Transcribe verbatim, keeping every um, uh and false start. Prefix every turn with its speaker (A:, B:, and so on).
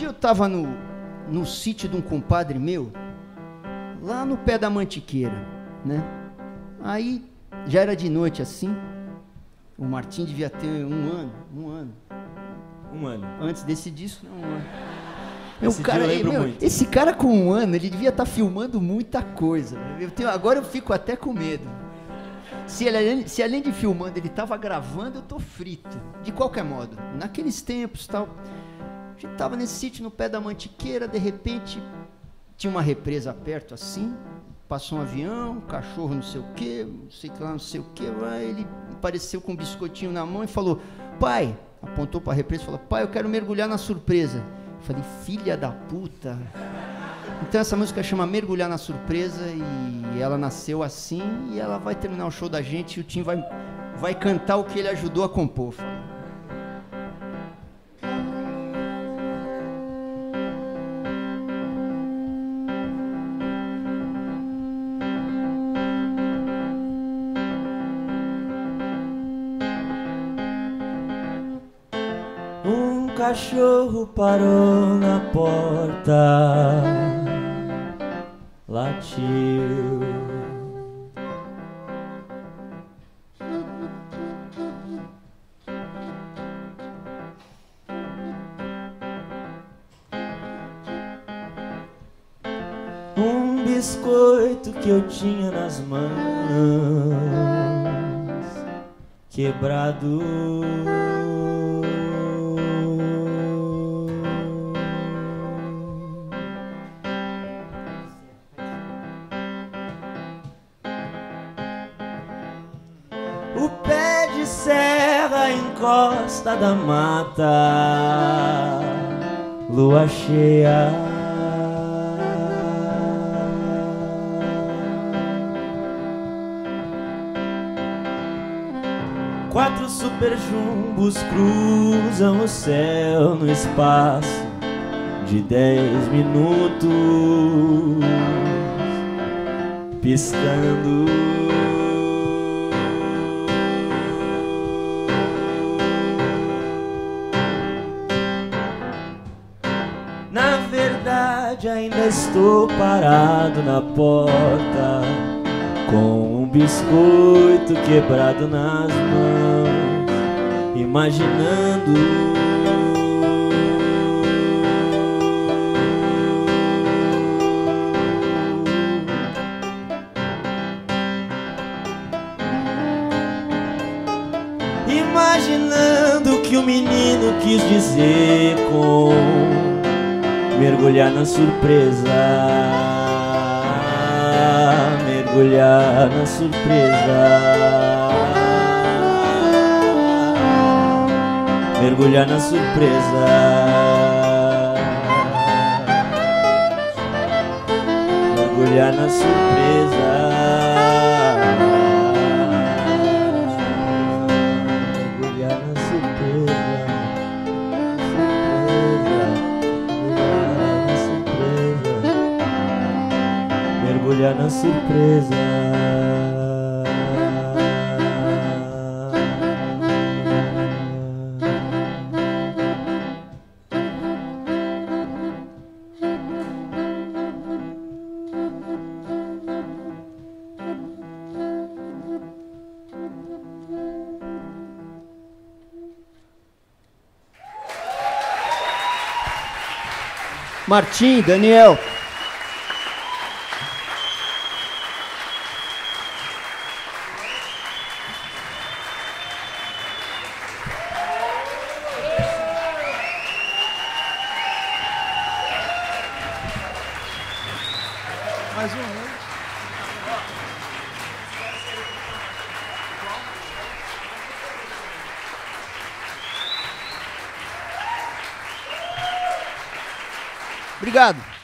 A: dia eu tava no, no sítio de um compadre meu, lá no pé da Mantiqueira, né? Aí, já era de noite assim, o Martim devia ter um ano, um ano.
B: Um ano.
A: Antes desse disco, não, um ano.
B: Esse
A: Meu, cara,
B: dia eu lembro
A: meu,
B: muito.
A: Esse cara com um ano, ele devia estar filmando muita coisa. Eu tenho, agora eu fico até com medo. Se, ele, se além de filmando, ele estava gravando, eu tô frito. De qualquer modo, naqueles tempos tal, a gente tava nesse sítio no pé da Mantiqueira, de repente tinha uma represa perto assim, passou um avião, um cachorro não sei o que, não sei que lá, não sei o que, ele apareceu com um biscoitinho na mão e falou: pai, apontou para a represa e falou: pai, eu quero mergulhar na surpresa. Eu falei: filha da puta. Então essa música chama Mergulhar na Surpresa e ela nasceu assim e ela vai terminar o show da gente e o Tim vai, vai cantar o que ele ajudou a compor.
B: Um cachorro parou na porta, latiu. Um biscoito que eu tinha nas mãos, quebrado. O pé de serra encosta da mata, lua cheia. Quatro super jumbos cruzam o céu no espaço de dez minutos, piscando. Na verdade ainda estou parado na porta, com um biscoito quebrado nas mãos, imaginando Imaginando o que o menino quis dizer com mergulhar na surpresa, mergulhar na surpresa, mergulhar na surpresa, mergulhar na surpresa, mergulhar na surpresa. Mergulhar na surpresa.
A: Martim, Daniel.
C: Mais um, né?
A: Obrigado.